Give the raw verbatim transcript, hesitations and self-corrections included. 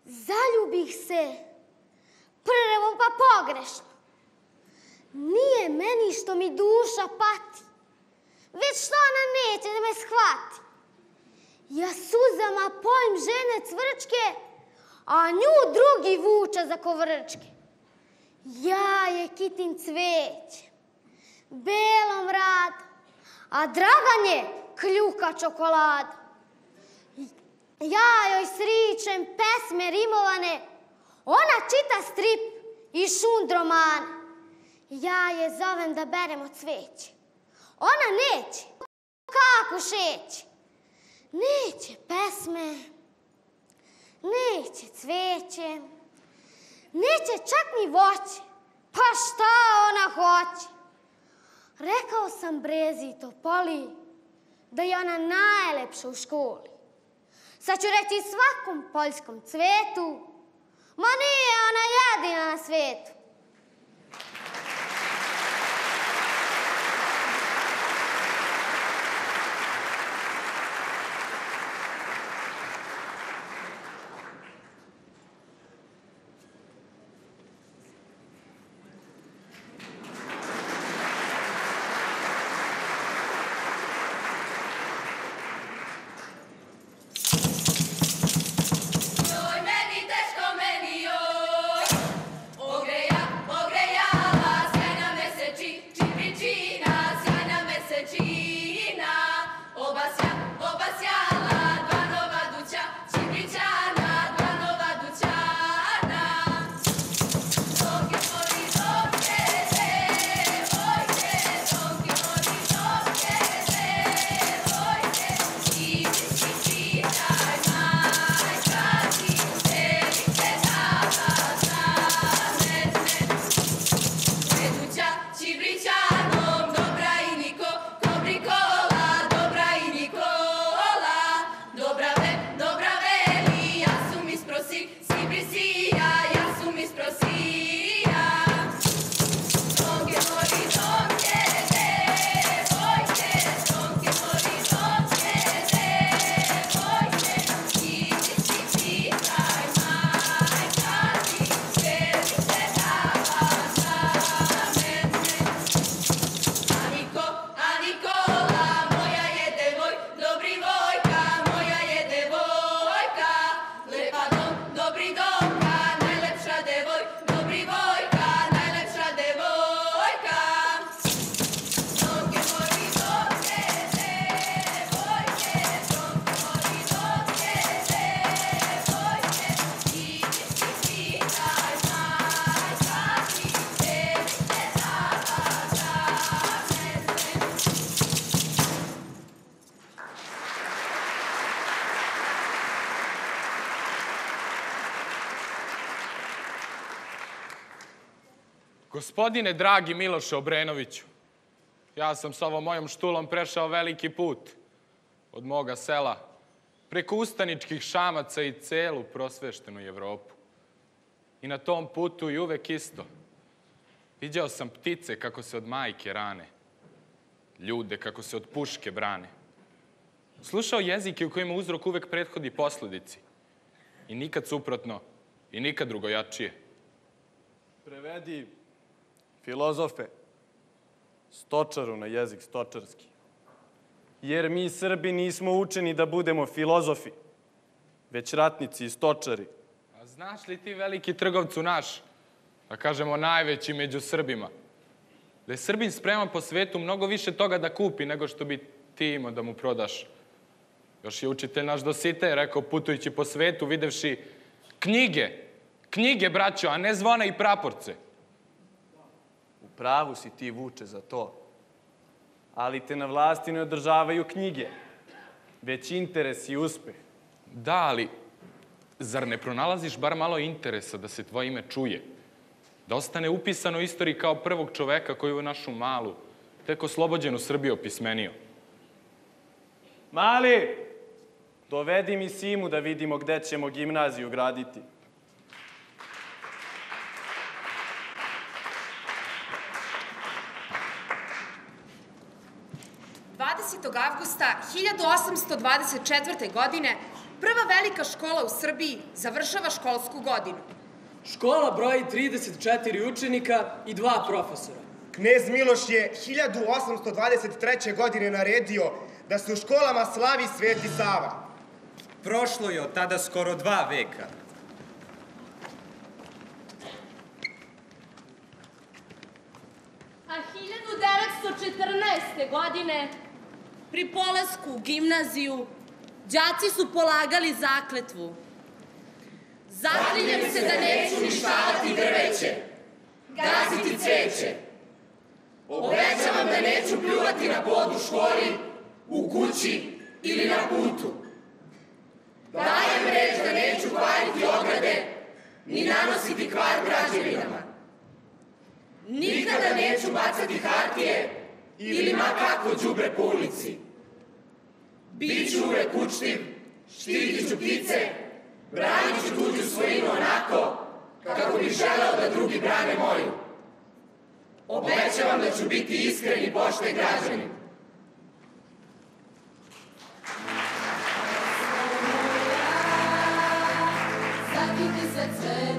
Zaljubih se prvo pa pogrešno. Nije meni što mi duša pati, već što ona neće da me shvati. Ja suzama polim žene cvrčke, a nju drugi vuča za kovrčke. Ja je kitim cveće, belom radom, a Dragan je kljuka čokolada. Ja joj sričem pesme rimovane, ona čita strip i šund romane. Ja je zovem da beremo cveće, ona neće, kako šeće. Neće pesme, neće cveće, neće čak ni voće, pa šta ona hoće. Rekao sam Brezi i Topoli da je ona najlepša u školi. Sad ću reći svakom poljskom cvetu, ma nije ona jedina na svetu. Gospodine dragi Miloše Obrenoviću, ja sam s ovom mojom štulom prešao veliki put od moga sela, preko ustaničkih šamaca i celu prosveštenu Evropu. I na tom putu i uvek isto. Viđao sam ptice kako se od majke rane, ljude kako se od puške brane. Slušao jezike u kojima uzrok uvek prethodi posledici. I nikad suprotno, i nikad drugojačije. Prevedi filozofe, stočaru na jezik stočarski. Jer mi Srbi nismo učeni da budemo filozofi, već ratnici i stočari. A znaš li ti, veliki trgovcu naš, da kažemo najveći među Srbima, da je Srbin spreman po svetu mnogo više toga da kupi nego što bi ti imao da mu prodaš? Još je učitelj naš Dositej rekao, putujući po svetu, videvši knjige, knjige, braćo, a ne zvona i praporce. U pravu si ti, Vuče, za to. Ali te na vlasti ne održavaju knjige, već interes i uspeh. Da, ali zar ne pronalaziš bar malo interesa da se tvoje ime čuje? Da ostane upisano u istoriji kao prvog čoveka koji je u našu malu, tek oslobođenu Srbiju opismenio. Mali, dovedi mi Simu da vidimo gde ćemo gimnaziju graditi. dvadesetog avgusta hiljadu osamsto dvadeset četvrte. godine Prva velika škola u Srbiji završava školsku godinu. Škola broji trideset četiri učenika i dva profesora. Knez Miloš je hiljadu osamsto dvadeset treće. godine naredio da se u školama slavi Sveti Sava. Prošlo je od tada skoro dva veka. A hiljadu devetsto četrnaeste. godine pri polasku u gimnaziju đaci su polagali zakletvu. Zaklinjem se da neću uništavati drveće, gaziti cveće. Obećavam da neću pljuvati na pod u školi, u kući ili na putu. Dajem reč da neću kvariti ograde, ni nanositi kvar građevinama. Nikada neću bacati hartije ili ma kakvo đubre po ulici. Biću uvek učtiv, štitit ću ptice, branit ću tuđu svojinu onako kako bih želeo da drugi brane moju. Obećavam da ću biti iskren i pošten građanin. Zakiti se cveće.